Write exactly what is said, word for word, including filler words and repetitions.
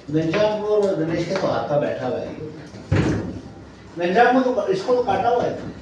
घनश्याम और गणेश के तो हाथ का बैठा हुआ है। घनश्याम को तो इसको तो काटा हुआ है।